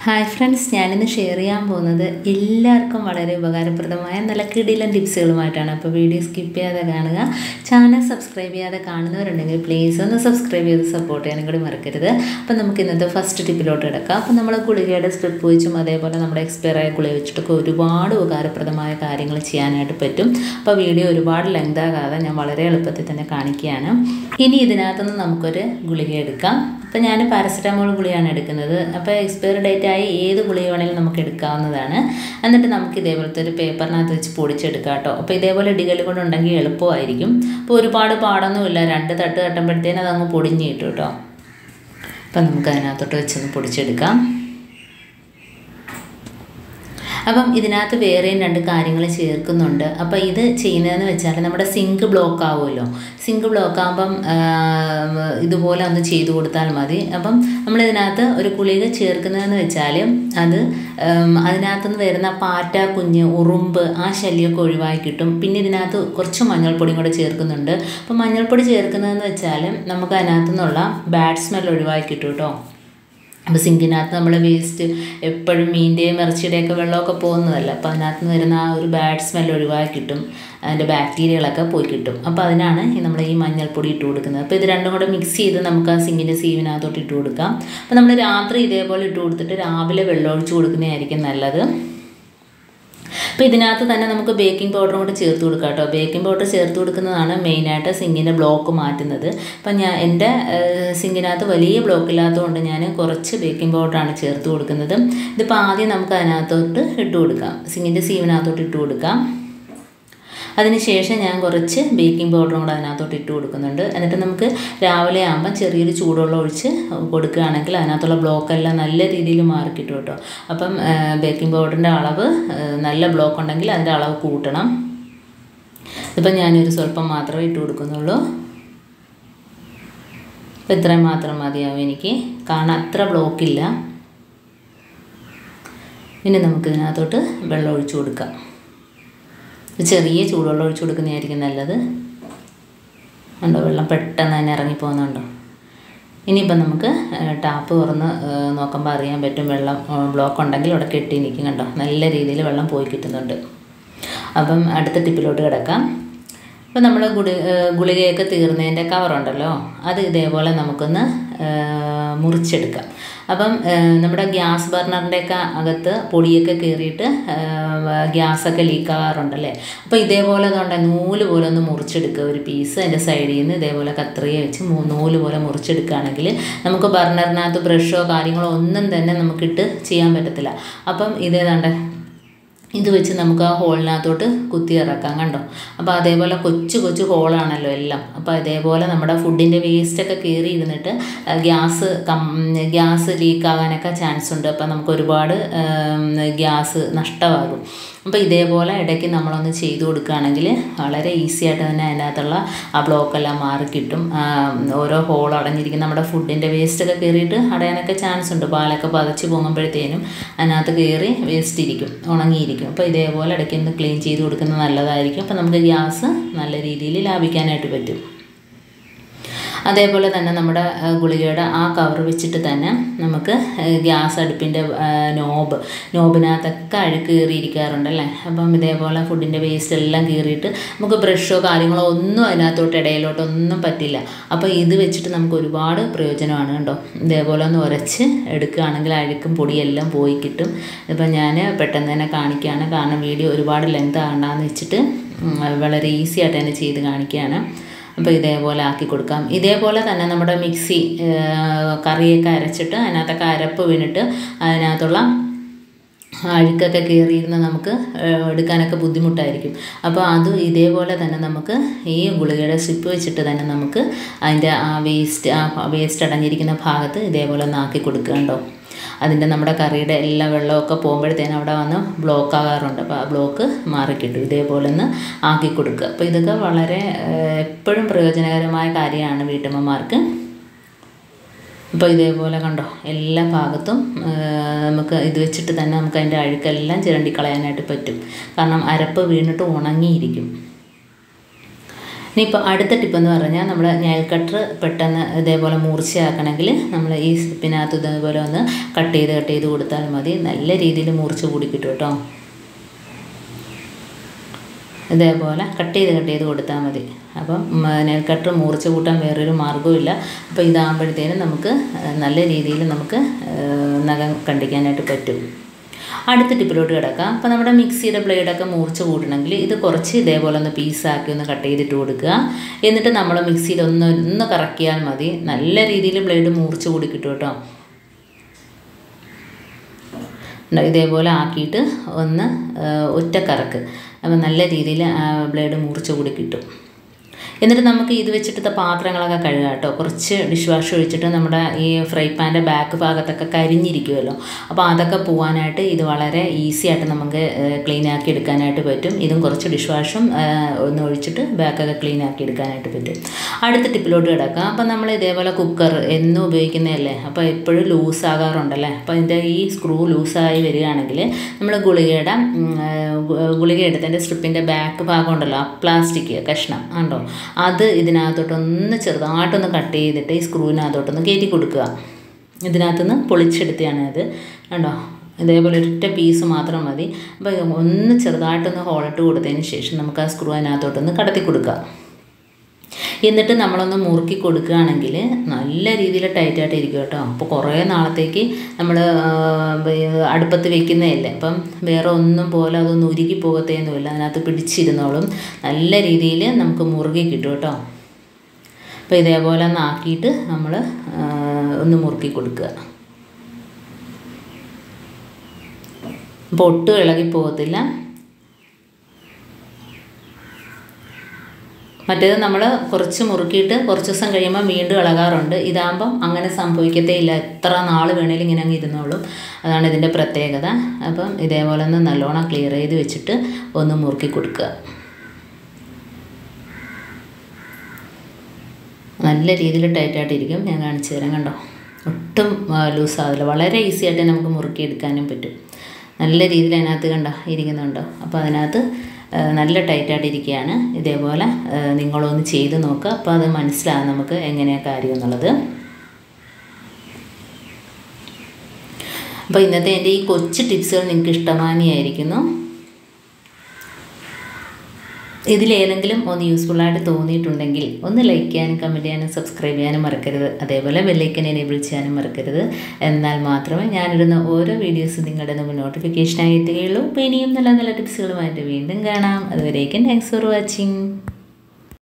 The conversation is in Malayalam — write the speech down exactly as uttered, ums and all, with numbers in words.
ഹായ് ഫ്രണ്ട്സ്, ഞാനിന്ന് ഷെയർ ചെയ്യാൻ പോകുന്നത് എല്ലാവർക്കും വളരെ ഉപകാരപ്രദമായ നല്ല കിടിലൻ ടിപ്സുകളുമായിട്ടാണ്. അപ്പോൾ വീഡിയോ സ്കിപ്പ് ചെയ്യാതെ കാണുക. ചാനൽ സബ്സ്ക്രൈബ് ചെയ്യാതെ കാണുന്നവരുണ്ടെങ്കിൽ പ്ലീസ് ഒന്ന് സബ്സ്ക്രൈബ് ചെയ്ത് സപ്പോർട്ട് ചെയ്യാനും കൂടി മറക്കരുത്. അപ്പോൾ നമുക്ക് ഇന്നത്തെ ഫസ്റ്റ് ടിപ്പിലോട്ട് കിടക്കാം. അപ്പോൾ നമ്മൾ ഗുളികയുടെ സ്ട്രിപ്പ് വെച്ചും അതേപോലെ നമ്മുടെ എക്സ്പയർ ആയ ഗുളിക വെച്ചിട്ടൊക്കെ ഒരുപാട് ഉപകാരപ്രദമായ കാര്യങ്ങൾ ചെയ്യാനായിട്ട് പറ്റും. അപ്പോൾ വീഡിയോ ഒരുപാട് ലെങ്ത് ആകാതെ ഞാൻ വളരെ എളുപ്പത്തിൽ തന്നെ കാണിക്കുകയാണ്. ഇനി ഇതിനകത്തുനിന്ന് നമുക്കൊരു ഗുളിക എടുക്കാം. അപ്പോൾ ഞാൻ പാരസെറ്റമോൾ ഗുളികയാണ് എടുക്കുന്നത്. അപ്പോൾ എക്സ്പയർ ഡേറ്റ് ആയി ഏത് ഗുളിക വേണമെങ്കിലും നമുക്ക് എടുക്കാവുന്നതാണ്. എന്നിട്ട് നമുക്ക് ഇതേപോലത്തെ ഒരു പേപ്പറിനകത്ത് വെച്ച് പൊടിച്ചെടുക്കാം കേട്ടോ. അപ്പോൾ ഇതേപോലെ ഇടികൽ കൊണ്ടുണ്ടെങ്കിൽ എളുപ്പമായിരിക്കും. അപ്പോൾ ഒരുപാട് പാടൊന്നുമില്ല, രണ്ട് തട്ട് തട്ടുമ്പോഴത്തേനും അതങ്ങ് പൊടിഞ്ഞ് കിട്ടും കേട്ടോ. അപ്പം നമുക്ക് അതിനകത്തോട്ട് വെച്ചൊന്ന് പൊടിച്ചെടുക്കാം. അപ്പം ഇതിനകത്ത് വേറെയും രണ്ട് കാര്യങ്ങൾ ചേർക്കുന്നുണ്ട്. അപ്പോൾ ഇത് ചെയ്യുന്നതെന്ന് വെച്ചാൽ നമ്മുടെ സിങ്ക് ബ്ലോക്ക് ആവുമല്ലോ. സിങ്ക് ബ്ലോക്ക് ആകുമ്പം ഇതുപോലെ ഒന്ന് ചെയ്ത് കൊടുത്താൽ മതി. അപ്പം നമ്മളിതിനകത്ത് ഒരു ഗുളിക ചേർക്കുന്നതെന്ന് വെച്ചാൽ അത് അതിനകത്തുനിന്ന് വരുന്ന പാറ്റ, കുഞ്ഞ്, ഉറുമ്പ്, ആ ശല്യമൊക്കെ ഒഴിവാക്കി കിട്ടും. പിന്നെ ഇതിനകത്ത് കുറച്ച് മഞ്ഞൾപ്പൊടിയും കൂടെ ചേർക്കുന്നുണ്ട്. അപ്പം മഞ്ഞൾപ്പൊടി ചേർക്കുന്നതെന്ന് വെച്ചാൽ നമുക്ക് അതിനകത്തു നിന്നുള്ള ബാഡ് സ്മെൽ ഒഴിവാക്കി കിട്ടും കേട്ടോ. അപ്പോൾ സിങ്കിനകത്ത് നമ്മൾ വേസ്റ്റ് എപ്പോഴും മീൻ്റെയും ഇറച്ചിയുടെയൊക്കെ വെള്ളമൊക്കെ പോകുന്നതല്ല. അപ്പോൾ അതിനകത്ത് നിന്ന് വരുന്ന ആ ഒരു ബാഡ് സ്മെൽ ഒഴിവാക്കി കിട്ടും, അതിൻ്റെ ബാക്ടീരിയകളൊക്കെ പോയി കിട്ടും. അപ്പോൾ അതിനാണ് നമ്മൾ ഈ മഞ്ഞൾപ്പൊടി ഇട്ട് കൊടുക്കുന്നത്. അപ്പോൾ ഇത് രണ്ടും കൂടെ മിക്സ് ചെയ്ത് നമുക്ക് ആ സിങ്കിൻ്റെ സീവിനകത്തോട്ട് ഇട്ട് കൊടുക്കാം. അപ്പോൾ നമ്മൾ രാത്രി ഇതേപോലെ ഇട്ട് കൊടുത്തിട്ട് രാവിലെ വെള്ളം ഒഴിച്ച് കൊടുക്കുന്നതായിരിക്കും നല്ലത്. അപ്പോൾ ഇതിനകത്ത് തന്നെ നമുക്ക് ബേക്കിംഗ് പൗഡറും കൂടെ ചേർത്ത് കൊടുക്കാം കേട്ടോ. ബേക്കിംഗ് പൗഡർ ചേർത്ത് കൊടുക്കുന്നതാണ് മെയിനായിട്ട് സിങ്കിൻ്റെ ബ്ലോക്ക് മാറ്റുന്നത്. അപ്പം ഞാൻ എൻ്റെ സിങ്കിനകത്ത് വലിയ ബ്ലോക്ക് ഇല്ലാത്തതുകൊണ്ട് ഞാൻ കുറച്ച് ബേക്കിംഗ് പൗഡറാണ് ചേർത്ത് കൊടുക്കുന്നത്. ഇതിപ്പോൾ ആദ്യം നമുക്ക് അതിനകത്തോട്ട് ഇട്ട് കൊടുക്കാം, സിങ്കിൻ്റെ സീവിനകത്തോട്ട് ഇട്ട് കൊടുക്കാം. അതിനുശേഷം ഞാൻ കുറച്ച് ബേക്കിംഗ് പൗഡറും കൂടെ അതിനകത്തോട്ട് ഇട്ട് കൊടുക്കുന്നുണ്ട്. എന്നിട്ട് നമുക്ക് രാവിലെ ആകുമ്പം ചെറിയൊരു ചൂടുവെള്ളം ഒഴിച്ച് കൊടുക്കുകയാണെങ്കിൽ അതിനകത്തുള്ള ബ്ലോക്കെല്ലാം നല്ല രീതിയിൽ മാറിക്കിട്ടും കേട്ടോ. അപ്പം ബേക്കിംഗ് പൗഡറിൻ്റെ അളവ് നല്ല ബ്ലോക്ക് ഉണ്ടെങ്കിൽ അതിൻ്റെ അളവ് കൂട്ടണം. ഇപ്പം ഞാനൊരു സ്വല്പം മാത്രമേ ഇട്ട് കൊടുക്കുന്നുള്ളൂ. അപ്പം ഇത്രയും മാത്രം മതിയാവും എനിക്ക്, കാരണം അത്ര ബ്ലോക്കില്ല. ഇനി നമുക്കിതിനകത്തോട്ട് വെള്ളം ഒഴിച്ചു കൊടുക്കാം. ചെറിയ ചൂടുവെള്ളം ഒഴിച്ചു കൊടുക്കുന്നതായിരിക്കും നല്ലത്. ഉണ്ടോ, വെള്ളം പെട്ടെന്ന് തന്നെ ഇറങ്ങിപ്പോകുന്നുണ്ടോ. ഇനിയിപ്പം നമുക്ക് ടാപ്പ് തുറന്ന് നോക്കുമ്പോൾ അറിയാൻ പറ്റും, വെള്ളം ബ്ലോക്ക് ഉണ്ടെങ്കിൽ അവിടെ കെട്ടി നിൽക്കും. കണ്ടോ, നല്ല രീതിയിൽ വെള്ളം പോയി കിട്ടുന്നുണ്ട്. അപ്പം അടുത്ത ടിപ്പിലോട്ട് കിടക്കാം. അപ്പോൾ നമ്മൾ ഗുളി ഗുളികയൊക്കെ തീർന്നതിൻ്റെ കവറുണ്ടല്ലോ, അത് ഇതേപോലെ നമുക്കൊന്ന് മുറിച്ചെടുക്കാം. അപ്പം നമ്മുടെ ഗ്യാസ് ബർണറിൻ്റെയൊക്കെ അകത്ത് പൊടിയൊക്കെ കയറിയിട്ട് ഗ്യാസൊക്കെ ലീക്കാകാറുണ്ടല്ലേ. അപ്പോൾ ഇതേപോലെ അതുകൊണ്ട് നൂല് പോലെ ഒന്ന് മുറിച്ചെടുക്കുക. ഒരു പീസ് അതിൻ്റെ സൈഡിൽ നിന്ന് ഇതേപോലെ കത്രിക വെച്ച് നൂല് പോലെ മുറിച്ചെടുക്കുകയാണെങ്കിൽ നമുക്ക് ബർണറിനകത്ത് ബ്രഷോ കാര്യങ്ങളോ ഒന്നും തന്നെ നമുക്കിട്ട് ചെയ്യാൻ പറ്റത്തില്ല. അപ്പം ഇതേതാണ്ട് ഇത് വെച്ച് നമുക്ക് ആ ഹോളിനകത്തോട്ട് കുത്തി ഇറക്കാം. കണ്ടോ, അപ്പോൾ അതേപോലെ കൊച്ചു കൊച്ചു ഹോളാണല്ലോ എല്ലാം. അപ്പോൾ അതേപോലെ നമ്മുടെ ഫുഡിൻ്റെ വേസ്റ്റൊക്കെ കയറി ഇരുന്നിട്ട് ഗ്യാസ് കം ഗ്യാസ് ലീക്കാകാനൊക്കെ ചാൻസ് ഉണ്ട്. അപ്പോൾ നമുക്ക് ഒരുപാട് ഗ്യാസ് നഷ്ടമാകും. അപ്പോൾ ഇതേപോലെ ഇടയ്ക്ക് നമ്മളൊന്ന് ചെയ്ത് കൊടുക്കുകയാണെങ്കിൽ വളരെ ഈസി ആയിട്ട് തന്നെ അതിനകത്തുള്ള ആ ബ്ലോക്കെല്ലാം മാറിക്കിട്ടും. ഓരോ ഹോൾ അടഞ്ഞിരിക്കും, നമ്മുടെ ഫുഡിൻ്റെ വേസ്റ്റൊക്കെ കയറിയിട്ട് അടയാനൊക്കെ ചാൻസ് ഉണ്ട്. പാലൊക്കെ പതച്ച് പോകുമ്പോഴത്തേനും അതിനകത്ത് കയറി വേസ്റ്റ് ഇരിക്കും, ഉണങ്ങിയിരിക്കും. അപ്പോൾ ഇതേപോലെ ഇടയ്ക്ക് ഒന്ന് ക്ലീൻ ചെയ്ത് കൊടുക്കുന്നത് നല്ലതായിരിക്കും. അപ്പോൾ നമുക്ക് ഗ്യാസ് നല്ല രീതിയിൽ ലാഭിക്കാനായിട്ട് പറ്റും. അതേപോലെ തന്നെ നമ്മുടെ ഗുളികയുടെ ആ കവർ വെച്ചിട്ട് തന്നെ നമുക്ക് ഗ്യാസ് അടുപ്പിൻ്റെ നോബ് നോബിനകത്തൊക്കെ അഴുക്ക് കയറിയിരിക്കാറുണ്ടല്ലേ. അപ്പം ഇതേപോലെ ഫുഡിൻ്റെ വേസ്റ്റ് എല്ലാം കയറിയിട്ട് നമുക്ക് ബ്രഷോ കാര്യങ്ങളോ ഒന്നും അതിനകത്തോട്ട് ഇടയിലോട്ടൊന്നും പറ്റില്ല. അപ്പോൾ ഇത് വെച്ചിട്ട് നമുക്ക് ഒരുപാട് പ്രയോജനമാണ് കേട്ടോ. ഇതേപോലെ ഒന്ന് ഉരച്ച് എടുക്കുകയാണെങ്കിൽ അഴുക്കും പൊടിയെല്ലാം പോയി കിട്ടും. ഇപ്പം ഞാൻ പെട്ടെന്ന് തന്നെ കാണിക്കുകയാണ്, കാരണം വീഡിയോ ഒരുപാട് ലെങ്ത് ആകണ്ടെന്ന് വെച്ചിട്ട് വളരെ ഈസി ആയിട്ട് തന്നെ ചെയ്ത് കാണിക്കുകയാണ്. അപ്പോൾ ഇതേപോലെ ആക്കി കൊടുക്കാം. ഇതേപോലെ തന്നെ നമ്മുടെ മിക്സി കറിയൊക്കെ അരച്ചിട്ട് അതിനകത്തൊക്കെ അരപ്പ് വീണിട്ട് അതിനകത്തുള്ള അഴുക്കൊക്കെ കയറിയിരുന്ന് നമുക്ക് എടുക്കാനൊക്കെ ബുദ്ധിമുട്ടായിരിക്കും. അപ്പോൾ അത് ഇതേപോലെ തന്നെ നമുക്ക് ഈ ഗുളികയുടെ സ്ട്രിപ്പ് വെച്ചിട്ട് തന്നെ നമുക്ക് അതിൻ്റെ ആ വേസ്റ്റ് ആ വേസ്റ്റ് അടഞ്ഞിരിക്കുന്ന ഭാഗത്ത് ഇതേപോലെ ഒന്ന് ആക്കി കൊടുക്കുക. കണ്ടോ, അതിൻ്റെ നമ്മുടെ കറിയുടെ എല്ലാ വെള്ളമൊക്കെ പോകുമ്പോഴത്തേനും അവിടെ വന്ന് ബ്ലോക്ക് ആകാറുണ്ട്. അപ്പോൾ ആ ബ്ലോക്ക് മാറിക്കിട്ടും. ഇതേപോലെ ഒന്ന് ആക്കി കൊടുക്കുക. അപ്പോൾ ഇതൊക്കെ വളരെ എപ്പോഴും പ്രയോജനകരമായ കാര്യമാണ് വീട്ടമ്മമാർക്ക്. അപ്പോൾ ഇതേപോലെ കണ്ടോ, എല്ലാ ഭാഗത്തും നമുക്ക് ഇത് വെച്ചിട്ട് തന്നെ നമുക്ക് അതിൻ്റെ അഴുക്കെല്ലാം ചിരണ്ടി കളയാനായിട്ട് പറ്റും. കാരണം അരപ്പ് വീണിട്ട് ഉണങ്ങിയിരിക്കും. ഇനിയിപ്പോൾ അടുത്ത ടിപ്പെന്ന് പറഞ്ഞാൽ നമ്മൾ നെയിൽ കട്ടർ പെട്ടെന്ന് ഇതേപോലെ മൂർച്ചയാക്കണമെങ്കിൽ നമ്മൾ ഈ സ്ലിപ്പിനകത്ത് ഇതേപോലെ ഒന്ന് കട്ട് ചെയ്ത് കട്ട് ചെയ്ത് കൊടുത്താൽ മതി. നല്ല രീതിയിൽ മൂർച്ച കൂടി കിട്ടും കേട്ടോ. ഇതേപോലെ കട്ട് ചെയ്ത് കട്ട് ചെയ്ത് കൊടുത്താൽ മതി. അപ്പം നെയിൽ കട്ടർ മൂർച്ച കൂട്ടാൻ വേറൊരു മാർഗ്ഗവുമില്ല. അപ്പോൾ ഇതാകുമ്പോഴത്തേനും നമുക്ക് നല്ല രീതിയിൽ നമുക്ക് നഖം കണ്ടിക്കാനായിട്ട് പറ്റും. അടുത്ത ടിപ്പിലോട്ട് കിടക്കാം. അപ്പോൾ നമ്മുടെ മിക്സിയുടെ ബ്ലേഡൊക്കെ മൂർച്ച കൂട്ടണമെങ്കിൽ ഇത് കുറച്ച് ഇതേപോലെ ഒന്ന് പീസാക്കി ഒന്ന് കട്ട് ചെയ്തിട്ട് കൊടുക്കുക. എന്നിട്ട് നമ്മൾ മിക്സിയിൽ ഒന്ന് ഒന്ന് കറക്കിയാൽ മതി. നല്ല രീതിയിൽ ബ്ലേഡ് മൂർച്ച കൂടി കിട്ടും കേട്ടോ. ഇതേപോലെ ആക്കിയിട്ട് ഒന്ന് ഒറ്റ കറക്ക്, അപ്പോൾ നല്ല രീതിയിൽ ബ്ലേഡ് മൂർച്ച കൂടി കിട്ടും. എന്നിട്ട് നമുക്ക് ഇത് വെച്ചിട്ട് പാത്രങ്ങളൊക്കെ കഴുകാം കേട്ടോ. കുറച്ച് ഡിഷ് വാഷ് ഒഴിച്ചിട്ട് നമ്മുടെ ഈ ഫ്രൈ പാൻ്റെ ബാക്ക് ഭാഗത്തൊക്കെ കരിഞ്ഞിരിക്കുമല്ലോ, അപ്പോൾ അതൊക്കെ പോകാനായിട്ട് ഇത് വളരെ ഈസി ആയിട്ട് നമുക്ക് ക്ലീൻ ആക്കി എടുക്കാനായിട്ട് പറ്റും. ഇതും കുറച്ച് ഡിഷ് വാഷും ഒന്ന് ഒഴിച്ചിട്ട് ബാക്കൊക്കെ ക്ലീൻ ആക്കി എടുക്കാനായിട്ട് പറ്റും. അടുത്ത ടിപ്പിലോട്ട് കിടക്കാം. അപ്പോൾ നമ്മൾ ഇതേപോലെ കുക്കർ എന്നും ഉപയോഗിക്കുന്നതല്ലേ, അപ്പോൾ എപ്പോഴും ലൂസ് ആകാറുണ്ടല്ലേ. അപ്പോൾ അതിൻ്റെ ഈ സ്ക്രൂ ലൂസായി വരികയാണെങ്കിൽ നമ്മൾ ഗുളികയുടെ ഗുളിക എടുത്തതിൻ്റെ സ്ട്രിപ്പിൻ്റെ ബാക്ക് ഭാഗം ഉണ്ടല്ലോ, പ്ലാസ്റ്റിക് കഷ്ണം ഉണ്ടോ, അത് ഇതിനകത്തോട്ടൊന്ന് ചെറുതായിട്ടൊന്ന് കട്ട് ചെയ്തിട്ട് ഈ സ്ക്രൂവിനകത്തോട്ടൊന്ന് കയറ്റി കൊടുക്കുക. ഇതിനകത്തുനിന്ന് പൊളിച്ചെടുത്തതാണ് ഇത് കണ്ടോ. ഇതേപോലെ ഒരൊറ്റ പീസ് മാത്രം മതി. അപ്പോൾ ഒന്ന് ചെറുതായിട്ടൊന്ന് ഹോളിട്ട് കൊടുത്തതിന് ശേഷം നമുക്ക് ആ സ്ക്രൂ അതിനകത്തോട്ടൊന്ന് കടത്തി കൊടുക്കുക. എന്നിട്ട് നമ്മളൊന്ന് മുറുക്കി കൊടുക്കുകയാണെങ്കിൽ നല്ല രീതിയിൽ ടൈറ്റായിട്ട് ഇരിക്കും കേട്ടോ. അപ്പോൾ കുറേ നാളത്തേക്ക് നമ്മൾ അടുപ്പത്ത് വെക്കുന്നതല്ലേ, അപ്പം വേറെ ഒന്നും പോലെ അതൊന്നും ഉരുക്കി പോകത്തേന്നുമില്ല, അതിനകത്ത് പിടിച്ചിരുന്നോളും. നല്ല രീതിയിൽ നമുക്ക് മുറുകി കിട്ടും കേട്ടോ. അപ്പോൾ ഇതേപോലെ ഒന്ന് ആക്കിയിട്ട് നമ്മൾ ഒന്ന് മുറുക്കി കൊടുക്കുക. അപ്പോൾ ഒട്ടും ഇളകി പോകത്തില്ല. മറ്റേത് നമ്മൾ കുറച്ച് മുറുക്കിയിട്ട് കുറച്ച് ദിവസം കഴിയുമ്പോൾ വീണ്ടും ഇളകാറുണ്ട്. ഇതാകുമ്പം അങ്ങനെ സംഭവിക്കത്തേ ഇല്ല, എത്ര നാൾ വേണേലും ഇങ്ങനെ അങ്ങ് ഇരുന്നോളും. അതാണ് ഇതിൻ്റെ പ്രത്യേകത. അപ്പം ഇതേപോലെ ഒന്ന് നല്ലോണം ക്ലിയർ ചെയ്ത് വെച്ചിട്ട് ഒന്ന് മുറുക്കി കൊടുക്കുക. നല്ല രീതിയിൽ ടൈറ്റായിട്ടിരിക്കും. ഞാൻ കാണിച്ചു തരാം കണ്ടോ. ഒട്ടും ലൂസാവില്ല, വളരെ ഈസി ആയിട്ട് നമുക്ക് മുറുക്കിയെടുക്കാനും പറ്റും. നല്ല രീതിയിൽ അതിനകത്ത് കണ്ടോ ഇരിക്കുന്നുണ്ടോ. അപ്പോൾ അതിനകത്ത് നല്ല ടൈറ്റായിട്ടിരിക്കുകയാണ്. ഇതേപോലെ നിങ്ങളൊന്ന് ചെയ്ത് നോക്കുക. അപ്പോൾ അത് മനസ്സിലാകും നമുക്ക് എങ്ങനെയാണ് കാര്യം എന്നുള്ളത്. അപ്പോൾ ഇന്നത്തെ എൻ്റെ ഈ കൊച്ചു ടിപ്സുകൾ നിങ്ങൾക്ക് ഇഷ്ടമാനിയായിരിക്കുന്നു. ഇതിലേതെങ്കിലും ഒന്ന് യൂസ്ഫുള്ളായിട്ട് തോന്നിയിട്ടുണ്ടെങ്കിൽ ഒന്ന് ലൈക്ക് ചെയ്യാനും കമൻറ്റ് ചെയ്യാനും സബ്സ്ക്രൈബ് ചെയ്യാനും മറക്കരുത്. അതേപോലെ ബെല്ലൈക്കൻ എനേബിൾ ചെയ്യാനും മറക്കരുത്. എന്നാൽ മാത്രമേ ഞാനിടുന്ന ഓരോ വീഡിയോസും നിങ്ങളുടെ മുന്നിൽ നോട്ടിഫിക്കേഷനായി എത്തുകയുള്ളൂ. അപ്പോൾ ഇനിയും നല്ല നല്ല ടിപ്സുകളുമായിട്ട് വീണ്ടും കാണാം. അതുവരേക്കും താങ്ക്സ് ഫോർ വാച്ചിങ്.